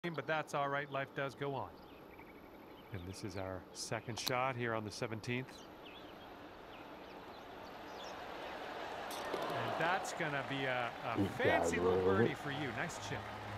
but that's all right. Life does go on. And this is our second shot here on the 17th. And that's going to be a fancy little birdie for you. Nice chip.